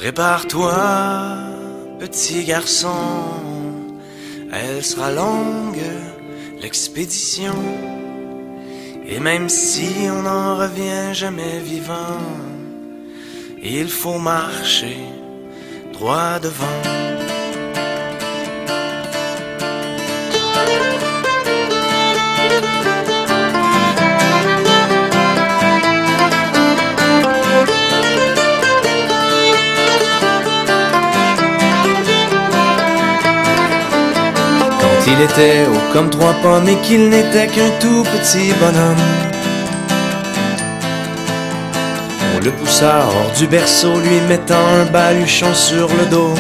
Prépare-toi, petit garçon, elle sera longue, l'expédition. Et même si on n'en revient jamais vivant, il faut marcher droit devant. Il était haut comme 3 pommes et qu'il n'était qu'un tout petit bonhomme. On le poussa hors du berceau, lui mettant un baluchon sur le dos.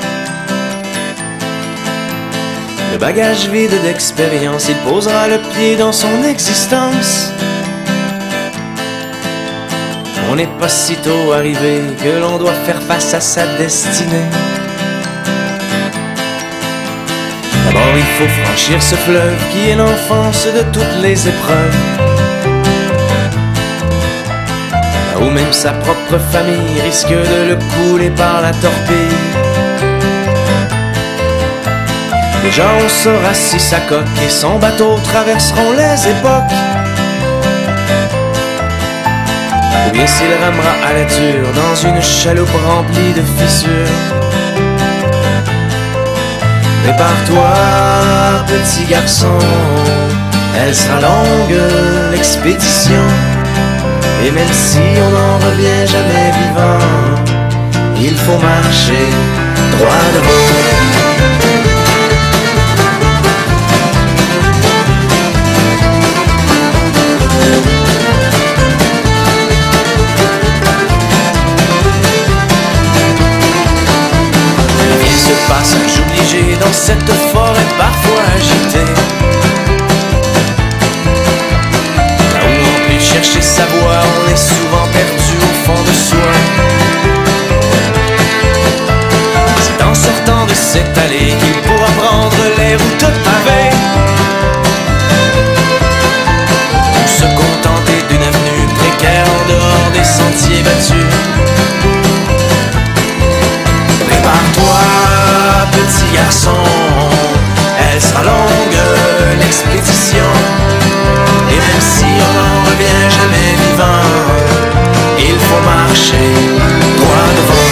Le bagage vide d'expérience, il posera le pied dans son existence. On n'est pas si tôt arrivé que l'on doit faire face à sa destinée. D'abord il faut franchir ce fleuve qui est l'enfance de toutes les épreuves, là où même sa propre famille risque de le couler par la torpille. Déjà on saura si sa coque et son bateau traverseront les époques, ou bien s'il ramera à la dure dans une chaloupe remplie de fissures. Prépare-toi, petit garçon, elle sera longue, l'expédition. Et même si on n'en revient jamais vivant, il faut marcher droit devant. Passage obligé dans cette forêt parfois agitée, là où on peut chercher sa voie, on est souvent perdu au fond de soi. C'est en sortant de cette allée qu'il pourra prendre les routes pavées, ou se contenter d'une avenue précaire en dehors des sentiers battus. Prépare-toi, petit garçon, elle sera longue, l'expédition. Et même si on n'en revient jamais vivant, il faut marcher droit devant.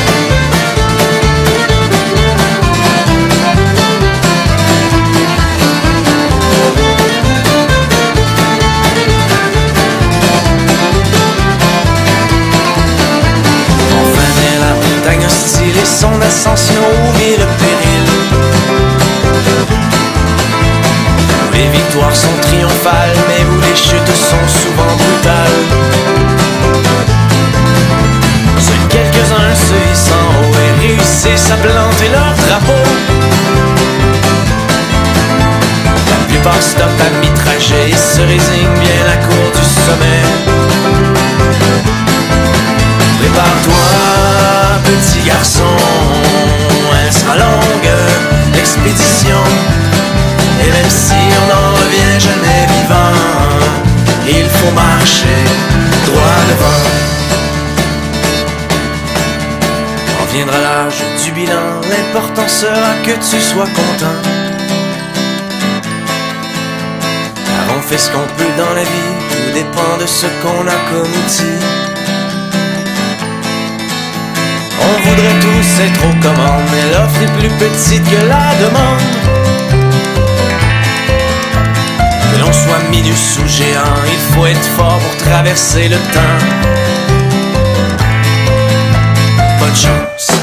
Enfin vient la montagne hostile et son ascension aux mille périls. Les victoires sont triomphales, mais où les chutes sont souvent brutales. Seuls quelques-uns se hissent en haut et réussissent à planter leur drapeau. La plupart stoppent à mi-trajet et se résignent bien à court du sommet. Prépare-toi, petit garçon, elle sera longue, l'expédition. Et même si on n'en revient jamais vivant, il faut marcher droit devant. Quand viendra l'âge du bilan, l'important sera que tu sois content, car on fait ce qu'on peut dans la vie, tout dépend de ce qu'on a comme outil. On voudrait tous être aux commandes, mais l'offre est plus petite que la demande. Que l'on soit minus ou géant, il faut être fort pour traverser le temps. Bonne chance.